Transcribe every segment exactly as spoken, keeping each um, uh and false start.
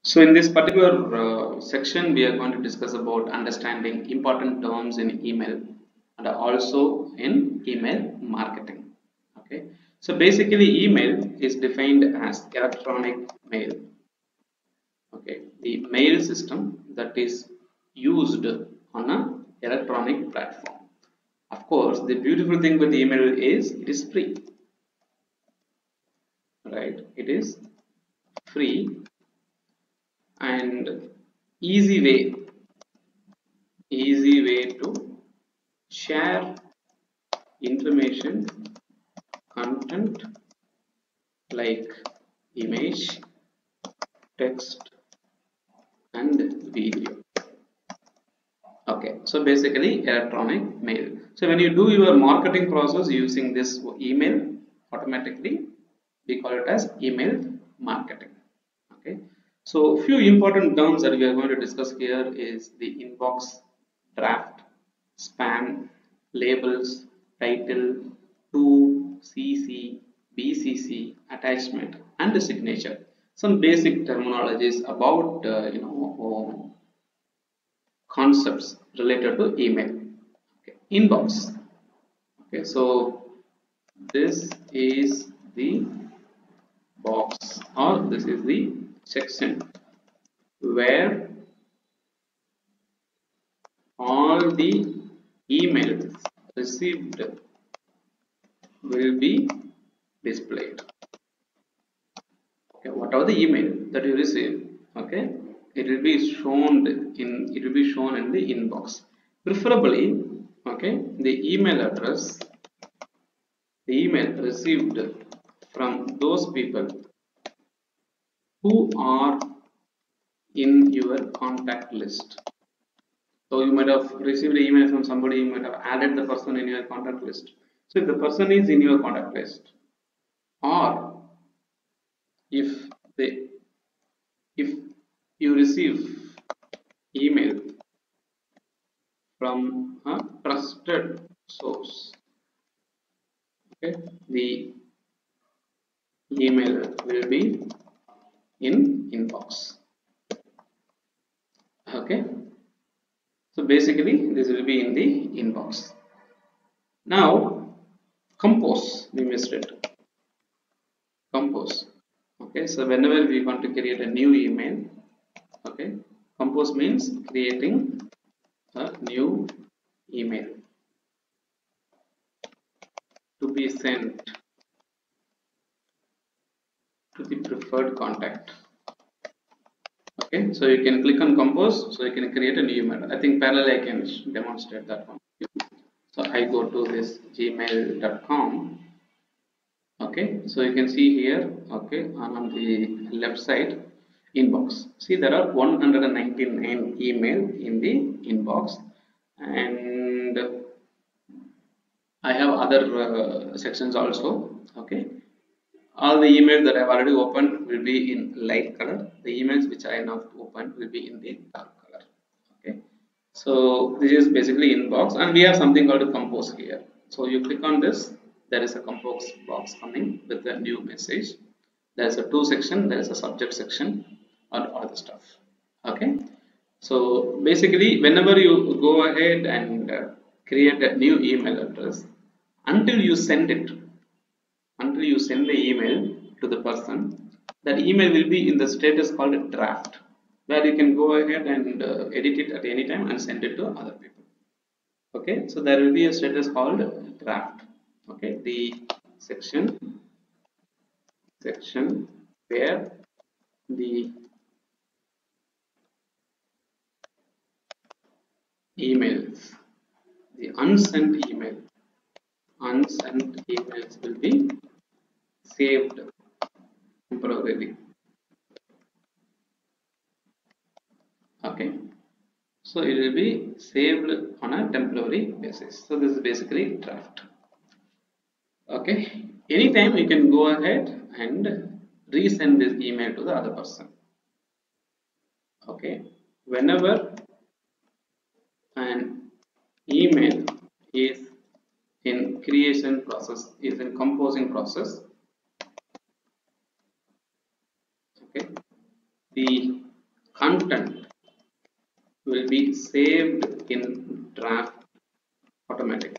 So in this particular uh, section, we are going to discuss about understanding important terms in email and also in email marketing. Okay. So basically, email is defined as electronic mail. Okay. The mail system that is used on a electronic platform. Of course, the beautiful thing with email is it is free. Right? It is free and easy way easy way to share information, content like image, text and video. Okay, so basically electronic mail. So when you do your marketing process using this email, automatically we call it as email marketing. Okay, so few important terms that we are going to discuss here is the inbox, draft, spam, labels, title, to, cc, bcc, attachment and the signature. Some basic terminologies about uh, you know concepts related to email. Okay. Inbox. Okay, so this is the box or this is the section where all the emails received will be displayed. Okay, whatever the email that you receive, okay, it will be shown in it will be shown in the inbox. Preferably, okay, the email address, the email received from those people who are in your contact list. So you might have received an email from somebody, you might have added the person in your contact list. So if the person is in your contact list, or if they if you receive email from a trusted source, okay, the email will be in inbox. Okay, so basically this will be in the inbox. Now compose, we missed it. Compose. Okay, so whenever we want to create a new email, okay, compose means creating a new email to be sent to the preferred contact. Okay, so you can click on compose, so you can create a new email. I think parallel I can demonstrate that one. So I go to this gmail dot com. Okay, so you can see here, okay, on the left side, inbox. See, there are one hundred ninety-nine email in the inbox, and I have other uh, sections also. Okay, all the emails that I've already opened will be in light color. The emails which I have not opened will be in the dark color. Okay, so this is basically inbox, and we have something called compose here. So you click on this, there is a compose box coming with a new message. There is a to section, there is a subject section, and all the stuff. Okay, so basically whenever you go ahead and uh, create a new email address, until you send it, until you send the email to the person, that email will be in the status called draft, where you can go ahead and uh, edit it at any time and send it to other people. Okay, so there will be a status called draft. Okay, the section section where the emails, the unsent email, unsent emails will be saved temporarily. Okay, so it will be saved on a temporary basis. So this is basically draft. Okay, anytime you can go ahead and resend this email to the other person. Okay, whenever an email is in creation process, is in composing process, okay, the content will be saved in draft automatically.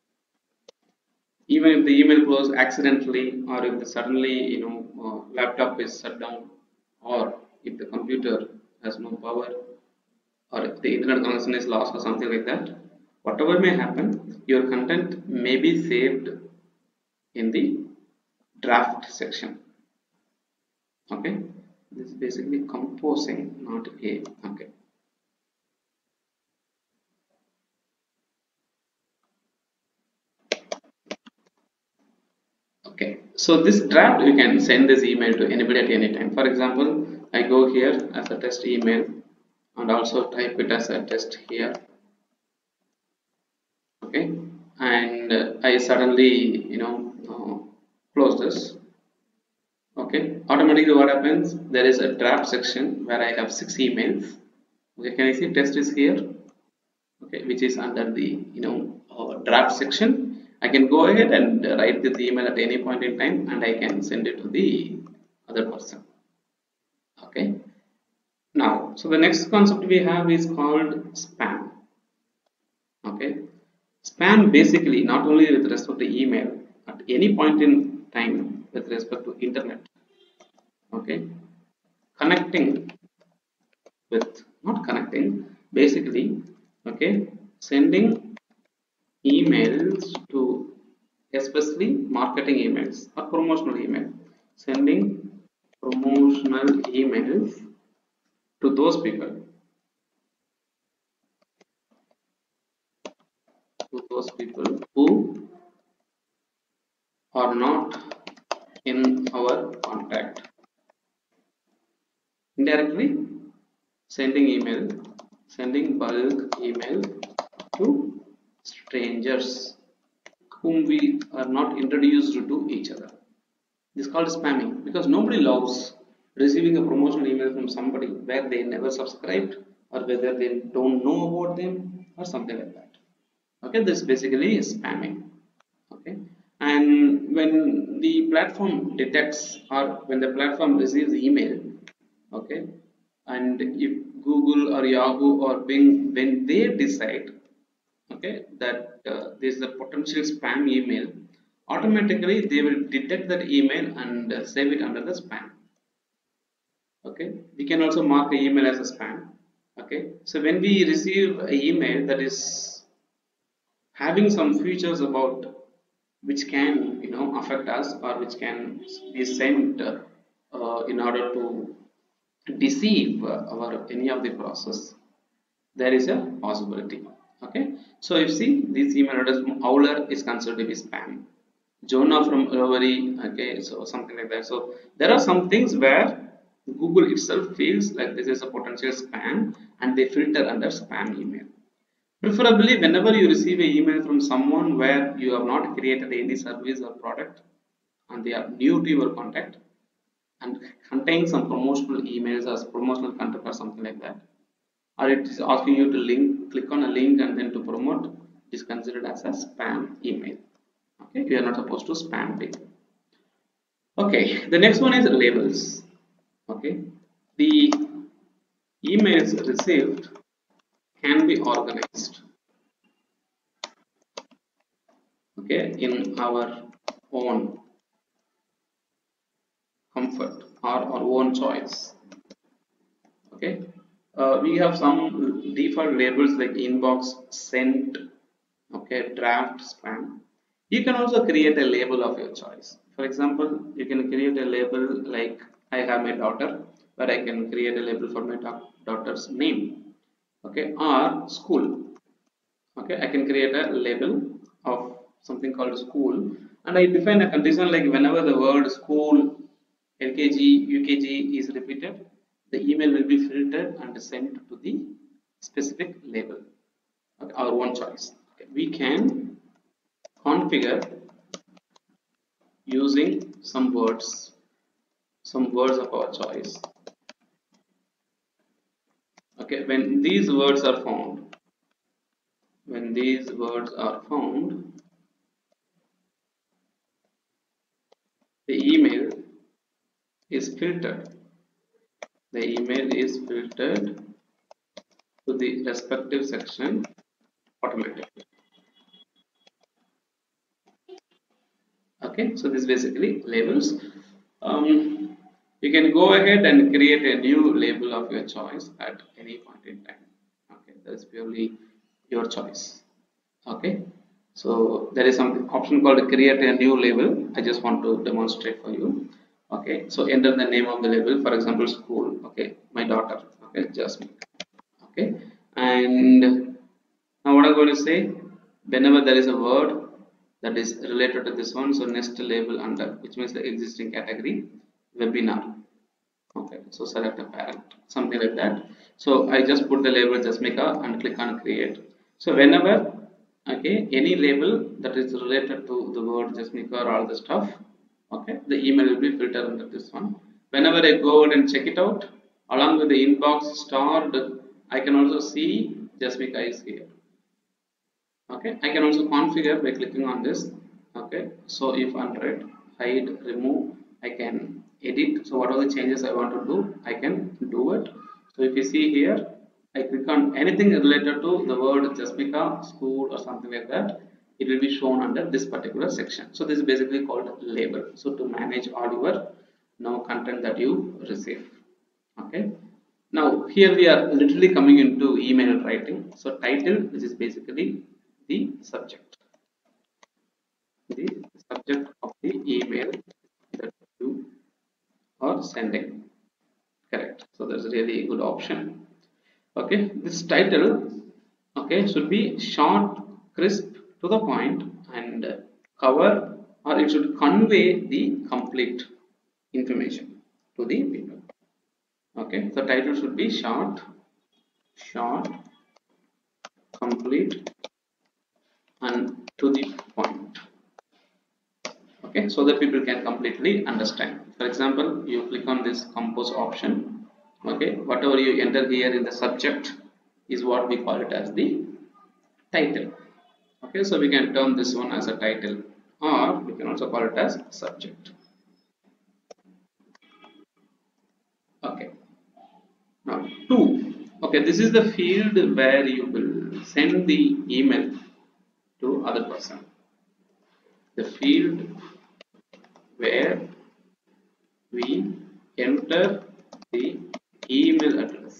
Even if the email closes accidentally, or if the suddenly you know uh, laptop is shut down, or if the computer has no power, or if the internet connection is lost or something like that, whatever may happen, your content may be saved in the draft section. Okay, this is basically composing, not a. Okay. Okay, so this draft you can send this email to anybody at any time. For example, I go here as a test email and also type it as a test here. Okay, and uh, I suddenly you know uh, close this. Okay, automatically what happens? There is a draft section where I have six emails. Okay, can I see test is here? Okay, which is under the you know uh, draft section. I can go ahead and write this email at any point in time, and I can send it to the other person. Okay, now so the next concept we have is called spam. Okay, spam basically not only with respect to email, at any point in time with respect to internet. Okay, connecting with, not connecting, basically, okay, sending emails to, especially marketing emails or promotional email, sending promotional emails to those people, to those people who are not in our contact. Indirectly sending email, sending bulk email to strangers whom we are not introduced to each other. This is called spamming, because nobody loves receiving a promotional email from somebody where they never subscribed, or whether they don't know about them or something like that. Okay, this basically is spamming. Okay, and when the platform detects, or when the platform receives the email, okay, and if Google or Yahoo or Bing, when they decide, okay, that uh, this is a potential spam email, automatically they will detect that email and uh, save it under the spam. Okay, we can also mark the email as a spam. Okay, so when we receive an email that is having some features about which can you know affect us, or which can be sent uh, in order to deceive uh, our any of the process, there is a possibility. Okay, so if see this email address Owler is considered to be spam, Jonah from Rovery, okay, so something like that. So there are some things where Google itself feels like this is a potential spam, and they filter under spam email. Preferably, whenever you receive an email from someone where you have not created any service or product, and they are new to your contact, and contain some promotional emails as promotional content or something like that, or it is asking you to link, click on a link and then to promote, it is considered as a spam email. Okay, you are not supposed to spam people. Okay, the next one is labels. Okay, the emails received can be organized, okay, in our own comfort or our own choice. Okay, uh, we have some default labels like inbox, sent, okay, draft, spam. You can also create a label of your choice. For example, you can create a label like I have my daughter, where I can create a label for my daughter's name, okay, or school. Okay, I can create a label of something called school, and I define a condition like whenever the word school, L K G, U K G is repeated, the email will be filtered and sent to the specific label, okay, our own choice. Okay, we can configure using some words, some words of our choice. Okay, when these words are found, when these words are found, the email is filtered the email is filtered to the respective section automatically. Okay, so this basically labels. Um, you can go ahead and create a new label of your choice at any point in time. Okay, that is purely your choice. Okay, so there is some option called create a new label. I just want to demonstrate for you. Okay, so enter the name of the label, for example school. Okay, my daughter. Okay, Jasmine. Okay, and now what I'm going to say, whenever there is a word that is related to this one, so next label under, which means the existing category, webinar. Okay, so select a parent, something like that. So I just put the label Jasmika and click on create. So whenever, okay, any label that is related to the word Jasmika or all the stuff, okay, the email will be filtered under this one. Whenever I go out and check it out, along with the inbox starred, I can also see Jasmika is here. Okay, I can also configure by clicking on this. Okay, so if unread, hide, remove, I can edit. So what are the changes I want to do, I can do it. So if you see here, I click on anything related to the word Jasmika, school or something like that, it will be shown under this particular section. So this is basically called label. So to manage all your now content that you receive. Okay, now here we are literally coming into email writing. So title, which is basically the subject, the subject of the email that you are sending. Correct, so that's a really good option. Okay, this title, okay, should be short, crisp, to the point, and cover, or it should convey the complete information to the people. Okay, the title should be short, short, complete, and to the point. Okay, so that people can completely understand. For example, you click on this compose option. Okay, whatever you enter here in the subject is what we call it as the title. Okay, so we can term this one as a title, or we can also call it as subject. Okay, now two. Okay, this is the field where you will send the email to other person. The field where we enter the email address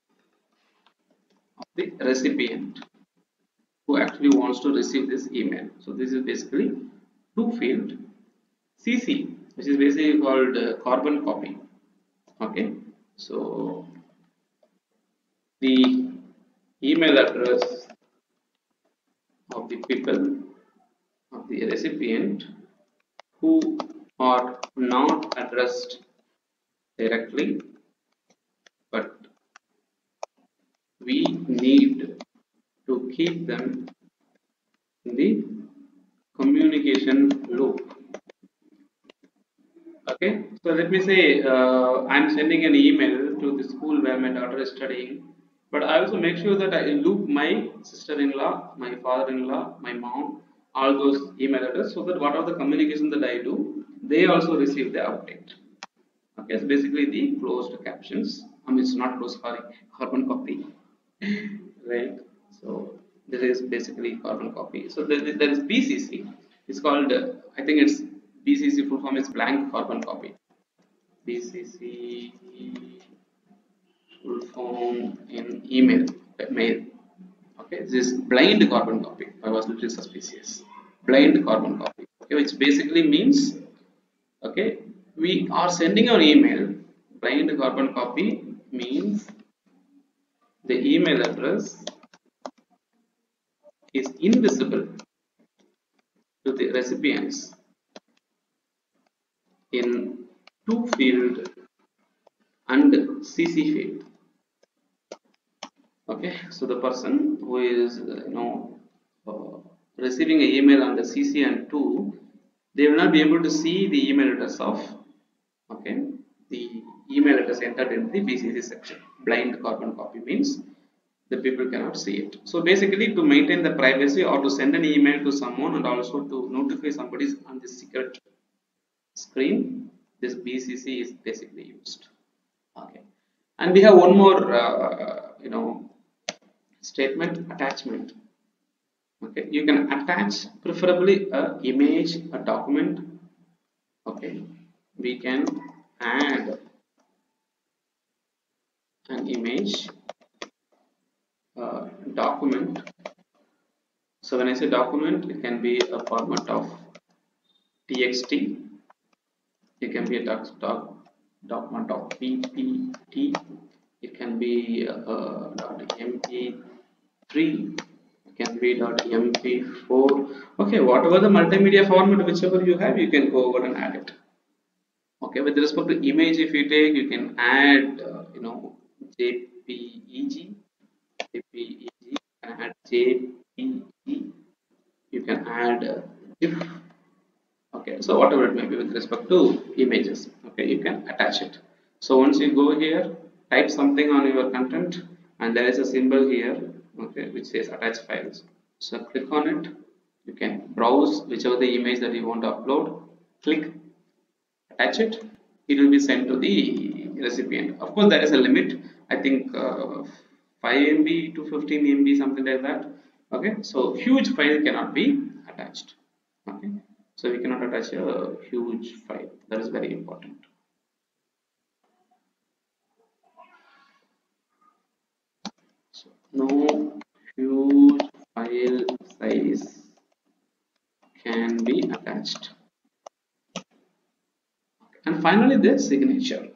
of the recipient who actually wants to receive this email. So this is basically two field. C C, which is basically called uh, carbon copy. Okay, so the email address of the people, of the recipient who are not addressed directly, but we need to keep them in the communication loop. Okay, so let me say uh, I'm sending an email to the school where my daughter is studying, but I also make sure that I loop my sister-in-law, my father-in-law, my mom, all those email addresses, so that whatever the communication that I do, they also receive the update. Okay, it's basically the closed captions. I mean, it's not closed, sorry, carbon copy. Right, so this is basically carbon copy. So there, there is B C C. It's called uh, I think it's B C C full form is blank carbon copy. B C C full form in email, uh, mail. Okay, this is blind carbon copy. I was little suspicious. Blind carbon copy, okay, which basically means, okay, we are sending our email. Blind carbon copy means the email address is invisible to the recipients in to field and C C field. Okay, so the person who is uh, you know uh, receiving an email on the C C and two, they will not be able to see the email address of, okay, the email address entered in the B C C section. Blind carbon copy means the people cannot see it. So basically, to maintain the privacy or to send an email to someone and also to notify somebody on the secret screen, this B C C is basically used. Okay, And we have one more, uh, you know, statement, attachment. Okay, you can attach preferably a image, a document. Okay, we can add an image, uh, document. So when I say document, it can be a format of T X T. It can be a doc, doc, document of P P T. It can be uh, .M P three. It can be .M P four. Okay, whatever the multimedia format, whichever you have, you can go over and add it. Okay, with respect to image, if you take, you can add, uh, you know, J P G, J P G, you can add J P E, you can add uh, GIF. Okay, so whatever it may be with respect to images, okay, you can attach it. So once you go here, type something on your content, and there is a symbol here, okay, which says attach files. So click on it. You can browse whichever the image that you want to upload, click attach it, it will be sent to the recipient. Of course, there is a limit. I think uh, five M B to fifteen M B, something like that. Okay, so huge file cannot be attached. Okay, so we cannot attach a huge file. That is very important. So no huge file size can be attached. And finally, the signature.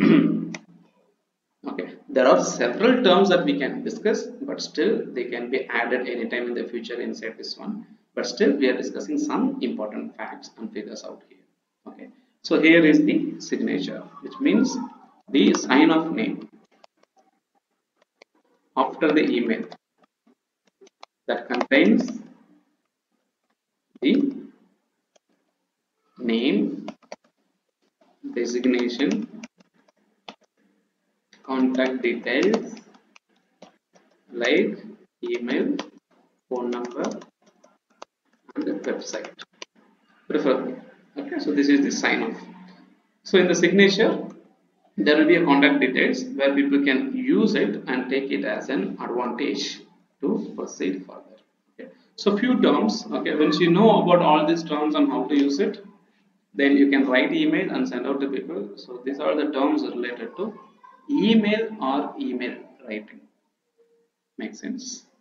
Okay, there are several terms that we can discuss, but still they can be added anytime in the future inside this one. But still, we are discussing some important facts and figures out here. Okay, so here is the signature, which means the sign of name after the email that contains the name, designation, contact details like email, phone number, and the website, preferably. Okay, so this is the sign off. So in the signature, there will be a contact details where people can use it and take it as an advantage to proceed further. Okay. So few terms. Okay, once you know about all these terms and how to use it, then you can write email and send out to people. So these are the terms related to email or email writing. Makes sense.